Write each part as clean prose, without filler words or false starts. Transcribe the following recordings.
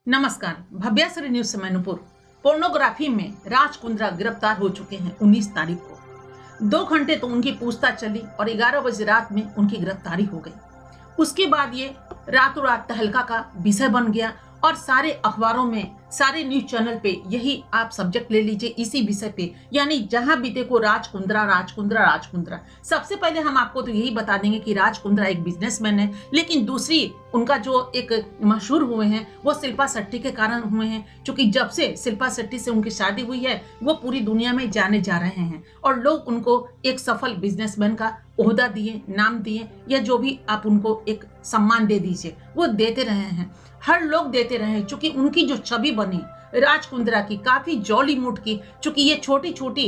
नमस्कार, भव्याश्री न्यूज से मैं नुपुर। पोर्नोग्राफी में राज कुंद्रा गिरफ्तार हो चुके हैं 19 तारीख को। 2 घंटे तो उनकी पूछताछ चली और 11 बजे रात में उनकी गिरफ्तारी हो गई। उसके बाद ये रातों रात तहलका का विषय बन गया और सारे अखबारों में, सारे न्यूज चैनल पे यही आप सब्जेक्ट ले लीजिए, इसी विषय पे, यानी जहां भी देखो राज कुंद्रा राज कुंद्रा राज कुंद्रा। सबसे पहले हम आपको तो यही बता देंगे कि राज कुंद्रा एक बिजनेसमैन है, लेकिन दूसरी उनका जो एक मशहूर हुए हैं वो शिल्पा शेट्टी के कारण हुए हैं, क्योंकि जब से शिल्पा शेट्टी से उनकी शादी हुई है वो पूरी दुनिया में जाने जा रहे हैं और लोग उनको एक सफल बिजनेसमैन का ओहदा दिए, नाम दिए, या जो भी आप उनको एक सम्मान दे दीजिए वो देते रहे हैं, हर लोग देते रहे। चूंकि उनकी जो छवि बनी राज कुंद्रा की काफी जॉली मूड की, चूंकि ये छोटी छोटी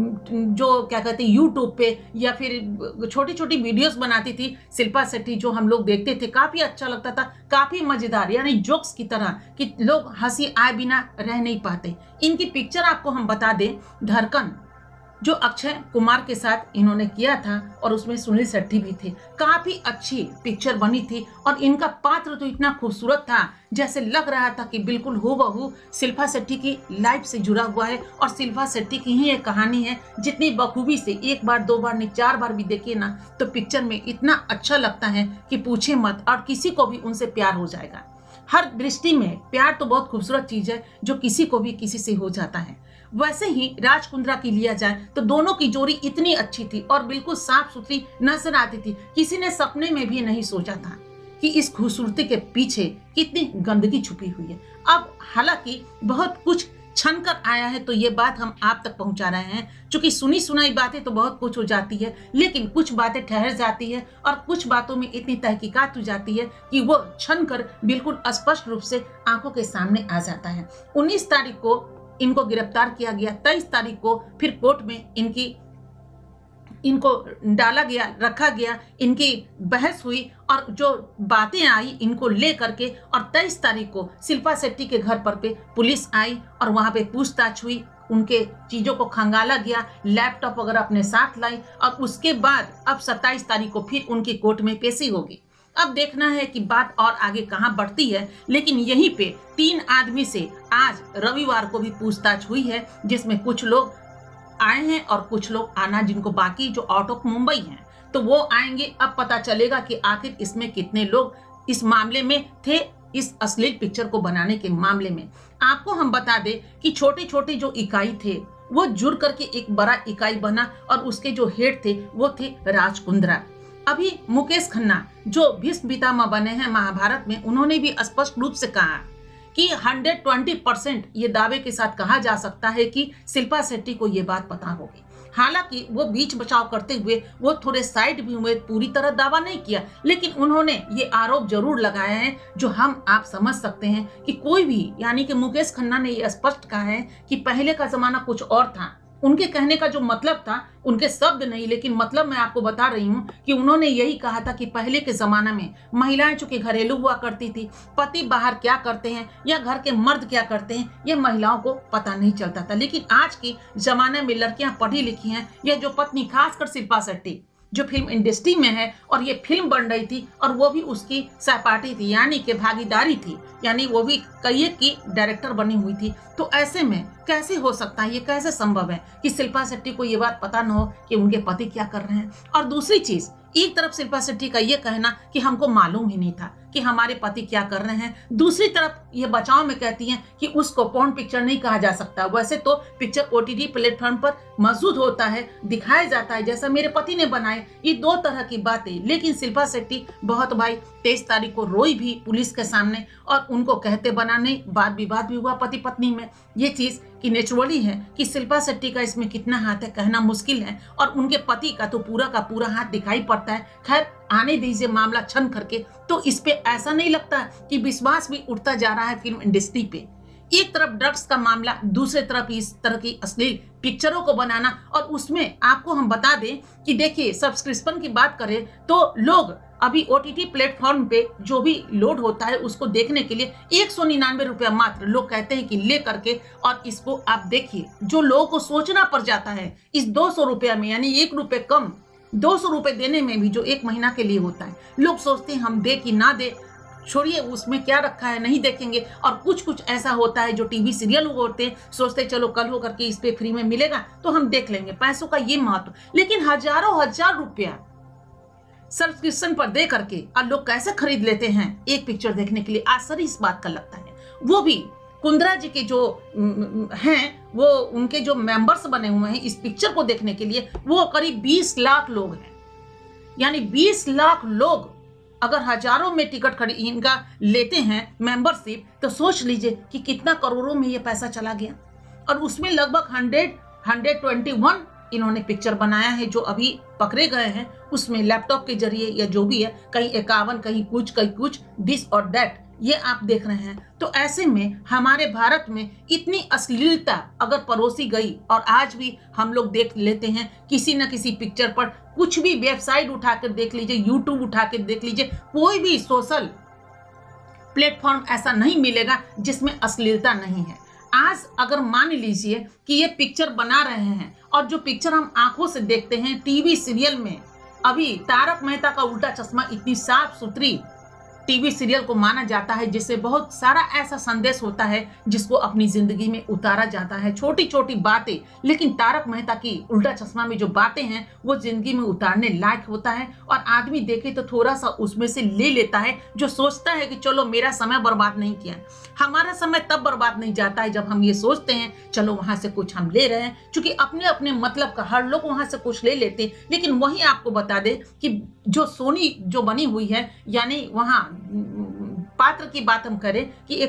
जो क्या कहते हैं यूट्यूब पे या फिर छोटी छोटी वीडियोस बनाती थी शिल्पा शेट्टी, जो हम लोग देखते थे, काफी अच्छा लगता था, काफी मजेदार, यानी जोक्स की तरह कि लोग हंसी आए बिना रह नहीं पाते। इनकी पिक्चर आपको हम बता दें, धड़कन जो अक्षय कुमार के साथ इन्होंने किया था और उसमें सुनील शेट्टी भी थे, काफी अच्छी पिक्चर बनी थी और इनका पात्र तो इतना खूबसूरत था जैसे लग रहा था कि बिल्कुल हूबहू शिल्पा शेट्टी की लाइफ से जुड़ा हुआ है और शिल्पा शेट्टी की ही एक कहानी है। जितनी बखूबी से एक बार 2 बार नहीं 4 बार भी देखिए ना तो पिक्चर में इतना अच्छा लगता है कि पूछे मत, और किसी को भी उनसे प्यार हो जाएगा। हर दृष्टि में प्यार तो बहुत खूबसूरत चीज है जो किसी को भी किसी से हो जाता है। वैसे ही राज कुंद्रा की लिया जाए तो दोनों की जोड़ी इतनी अच्छी थी और बिल्कुल साफ सुथरी नजर आती थी, किसी ने सपने में भी नहीं सोचा था कि इस खूबसूरती के पीछे कितनी गंदगी छुपी हुई है। अब हालांकि बहुत कुछ छन कर आया है तो ये बात हम आप तक पहुंचा रहे हैं, क्योंकि सुनी सुनाई बातें तो बहुत कुछ हो जाती है, लेकिन कुछ बातें ठहर जाती है और कुछ बातों में इतनी तहकीकात हो जाती है कि वो छन कर बिल्कुल स्पष्ट रूप से आंखों के सामने आ जाता है। 19 तारीख को इनको गिरफ्तार किया गया, 23 तारीख को फिर कोर्ट में इनको डाला गया, रखा गया, इनकी बहस हुई और जो बातें आई इनको ले करके, और 23 तारीख को शिल्पा शेट्टी के घर पर पे पुलिस आई और वहां पे पूछताछ हुई, उनके चीजों को खंगाला गया, लैपटॉप वगैरह अपने साथ लाई और उसके बाद अब 27 तारीख को फिर उनकी कोर्ट में पेशी होगी। अब देखना है कि बात और आगे कहां बढ़ती है, लेकिन यहीं पे 3 आदमी से आज रविवार को भी पूछताछ हुई है, जिसमें कुछ लोग आए हैं और कुछ लोग आना जिनको बाकी, जो आउट ऑफ मुंबई हैं तो वो आएंगे। अब पता चलेगा कि आखिर इसमें कितने लोग इस मामले में थे, इस अश्लील पिक्चर को बनाने के मामले में। आपको हम बता दें कि छोटे छोटे जो इकाई थे वो जुड़ करके एक बड़ा इकाई बना और उसके जो हेड थे वो थे राज कुंद्रा। अभी मुकेश खन्ना जो भीष्म पितामह बने हैं महाभारत में, उन्होंने भी स्पष्ट रूप से कहा कि 120% ये दावे के साथ कहा जा सकता है कि शिल्पा शेट्टी को ये बात पता होगी। हालांकि वो बीच बचाव करते हुए वो थोड़े साइड भी हुए, पूरी तरह दावा नहीं किया, लेकिन उन्होंने ये आरोप जरूर लगाया है जो हम आप समझ सकते हैं कि कोई भी, यानी कि मुकेश खन्ना ने ये स्पष्ट कहा है कि पहले का जमाना कुछ और था। उनके कहने का जो मतलब था, उनके शब्द नहीं लेकिन मतलब मैं आपको बता रही हूँ कि उन्होंने यही कहा था कि पहले के जमाना में महिलाएं चूंकि घरेलू हुआ करती थी, पति बाहर क्या करते हैं या घर के मर्द क्या करते हैं ये महिलाओं को पता नहीं चलता था। लेकिन आज के जमाने में लड़कियां पढ़ी लिखी हैं, यह जो पत्नी, खासकर शिल्पा शेट्टी जो फिल्म इंडस्ट्री में है और ये फिल्म बन रही थी और वो भी उसकी सहपाठी थी, यानी कि भागीदारी थी, यानी वो भी करियर की डायरेक्टर बनी हुई थी। तो ऐसे में कैसे हो सकता है, ये कैसे संभव है कि शिल्पा शेट्टी को ये बात पता न हो कि उनके पति क्या कर रहे हैं। और दूसरी चीज, एक तरफ शिल्पा शेट्टी का ये कहना कि हमको मालूम ही नहीं था कि हमारे पति क्या कर रहे हैं, दूसरी तरफ ये बचाव में कहती हैं कि उसको पॉर्न पिक्चर नहीं कहा जा सकता। वैसे तो पिक्चर OTT प्लेटफॉर्म पर मौजूद होता है, दिखाया जाता है जैसा मेरे पति ने बनाए, ये 2 तरह की बातें। लेकिन शिल्पा शेट्टी बहुत भाई 23 तारीख को रोई भी पुलिस के सामने और उनको कहते बनाने, वाद विवाद भी हुआ पति पत्नी में। ये चीज कि नेचुरली है कि शिल्पा शेट्टी का इसमें कितना हाथ है कहना मुश्किल है, और उनके पति का तो पूरा का पूरा हाथ दिखाई पड़ता है। खैर आने दीजिए मामला छन करके, तो इस पे ऐसा नहीं लगता कि विश्वास भी उठता जा रहा है फिल्म इंडस्ट्री पे। एक तरफ ड्रग्स का मामला, दूसरे तरफ इस तरह की अश्लील पिक्चरों को बनाना, और उसमें आपको हम बता दें कि देखिए सब्सक्रिप्शन की बात करें तो लोग अभी OTT प्लेटफॉर्म पे जो भी लोड होता है उसको देखने के लिए 199 रुपया मात्र लोग कहते हैं कि ले करके, और इसको आप देखिए जो लोगों को सोचना पड़ जाता है इस 200 रुपया में, यानी 1 रुपये कम 200 रुपये देने में भी जो 1 महीना के लिए होता है। लोग सोचते हैं हम दे कि ना दे, छोड़िए उसमें क्या रखा है नहीं देखेंगे। और कुछ कुछ ऐसा होता है जो टीवी सीरियल होते हैं, सोचते चलो कल हो करके इस पे फ्री में मिलेगा तो हम देख लेंगे, पैसों का ये महत्व। लेकिन हजारों हजार रुपया सब्सक्रिप्शन पर दे करके और लोग कैसे खरीद लेते हैं एक पिक्चर देखने के लिए, आश्चर्य इस बात का लगता है। वो भी कुंद्रा जी के जो हैं, वो उनके जो मेंबर्स बने हुए हैं इस पिक्चर को देखने के लिए, वो करीब 20 लाख लोग हैं। यानी 20 लाख लोग अगर हजारों में टिकट इनका लेते हैं मेंबरशिप, तो सोच लीजिए कि कितना करोड़ों में ये पैसा चला गया। और उसमें लगभग 121 इन्होंने पिक्चर बनाया है जो अभी पकड़े गए हैं, उसमें लैपटॉप के जरिए या जो भी है, कहीं 51, कहीं कुछ दिस और दैट, ये आप देख रहे हैं। तो ऐसे में हमारे भारत में इतनी अश्लीलता अगर परोसी गई, और आज भी हम लोग देख लेते हैं किसी न किसी पिक्चर पर, कुछ भी वेबसाइट उठाकर देख लीजिए, यूट्यूब उठा के देख लीजिए, कोई भी सोशल प्लेटफॉर्म ऐसा नहीं मिलेगा जिसमें अश्लीलता नहीं है। आज अगर मान लीजिए कि ये पिक्चर बना रहे हैं और जो पिक्चर हम आंखों से देखते हैं टीवी सीरियल में, अभी तारक मेहता का उल्टा चश्मा इतनी साफ सुथरी टीवी सीरियल को माना जाता है जिससे बहुत सारा ऐसा संदेश होता है जिसको अपनी जिंदगी में उतारा जाता है, छोटी छोटी बातें। लेकिन तारक मेहता की उल्टा चश्मा में जो बातें हैं वो जिंदगी में उतारने लायक होता है, और आदमी देखे तो थोड़ा सा उसमें से ले लेता है, जो सोचता है कि चलो मेरा समय बर्बाद नहीं किया। हमारा समय तब बर्बाद नहीं जाता है जब हम ये सोचते हैं चलो वहां से कुछ हम ले रहे हैं, क्योंकि अपने अपने मतलब का हर लोग वहां से कुछ ले लेते हैं। लेकिन वही आपको बता दे कि जो सोनी जो बनी हुई है, यानी वहां पात्र की बात हम करें कि एक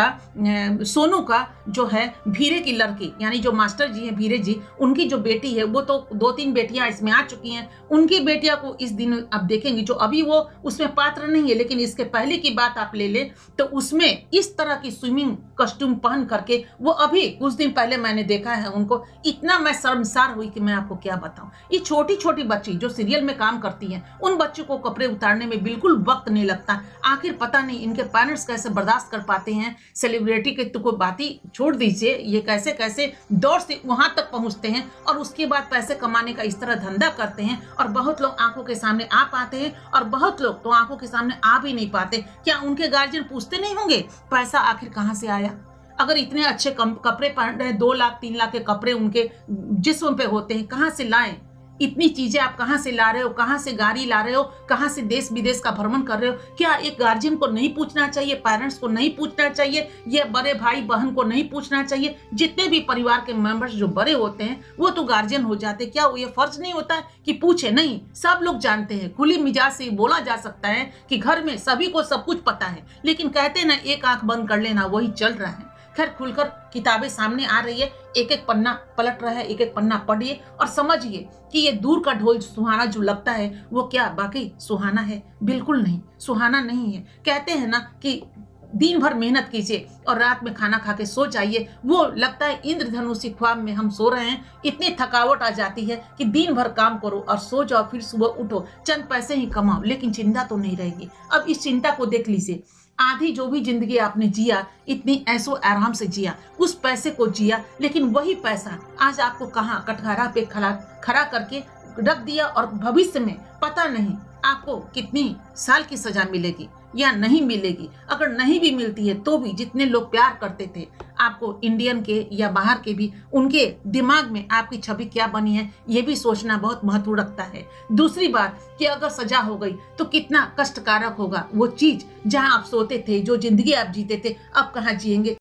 सोनू का जो है भीरे की लड़की, यानी जो मास्टर जी हैं भीरे जी, उनकी जो बेटी है, वो तो 2-3 बेटियां इसमें आ चुकी हैं। उनकी बेटियां को इस दिन अब देखेंगे, जो अभी वो उसमें पात्र नहीं है, लेकिन इसके पहले की बात आप ले ले तो उसमें इस तरह की स्विमिंग कॉस्ट्यूम पहन करके वो अभी कुछ दिन पहले मैंने देखा है उनको, इतना मैं शर्मसार हुई कि मैं आपको क्या बताऊं। ये छोटी छोटी बच्ची जो सीरियल में काम करती हैं, उन बच्चों को कपड़े उतारने में बिल्कुल वक्त नहीं लगता। आखिर पता नहीं इनके पेरेंट्स कैसे बर्दाश्त कर पाते हैं। सेलिब्रिटी के तो कोई बात ही छोड़ दीजिए, ये कैसे कैसे दौर से वहां तक पहुंचते हैं और उसके बाद पैसे कमाने का इस तरह धंधा करते हैं। और बहुत लोग आंखों के सामने आ पाते हैं और बहुत लोग तो आंखों के सामने आ भी नहीं पाते। क्या उनके गार्जियन पूछते नहीं होंगे पैसा आखिर कहां से आया? अगर इतने अच्छे कपड़े पहन रहे हैं, 2 लाख 3 लाख के कपड़े उनके जिस्म पे होते हैं, कहां से लाएं? इतनी चीजें आप कहां से ला रहे हो? कहां से गाड़ी ला रहे हो? कहां से देश विदेश का भ्रमण कर रहे हो? क्या एक गार्जियन को नहीं पूछना चाहिए? पेरेंट्स को नहीं पूछना चाहिए? ये बड़े भाई बहन को नहीं पूछना चाहिए? जितने भी परिवार के मेंबर्स जो बड़े होते हैं वो तो गार्जियन हो जाते, क्या ये फर्ज नहीं होता कि पूछे? नहीं, सब लोग जानते हैं, खुली मिजाज से बोला जा सकता है कि घर में सभी को सब कुछ पता है। लेकिन कहते ना एक आंख बंद कर लेना, वही चल रहा है। खैर, खुलकर किताबें सामने आ रही है, एक एक पन्ना पलट रहा है, एक एक पन्ना पढ़िए और समझिए कि ये दूर का ढोल सुहाना जो लगता है वो क्या बाकी सुहाना है? बिल्कुल नहीं, सुहाना नहीं है। कहते हैं ना कि दिन भर मेहनत कीजिए और रात में खाना खा के सो जाइए, वो लगता है इंद्रधनुषी ख्वाब में हम सो रहे हैं। इतनी थकावट आ जाती है कि दिन भर काम करो और सो जाओ, फिर सुबह उठो, चंद पैसे ही कमाओ, लेकिन चिंता तो नहीं रहेगी। अब इस चिंता को देख लीजिए, आधी जो भी जिंदगी आपने जिया, इतनी ऐसो आराम से जिया, उस पैसे को जिया, लेकिन वही पैसा आज आपको कहाँ कटघरा पे खड़ा करके रख दिया। और भविष्य में पता नहीं आपको कितनी साल की सजा मिलेगी या नहीं मिलेगी। अगर नहीं भी मिलती है तो भी जितने लोग प्यार करते थे आपको, इंडियन के या बाहर के भी, उनके दिमाग में आपकी छवि क्या बनी है ये भी सोचना बहुत महत्व रखता है। दूसरी बात कि अगर सजा हो गई तो कितना कष्टकारक होगा वो चीज, जहां आप सोते थे, जो जिंदगी आप जीते थे, अब कहाँ जिएंगे।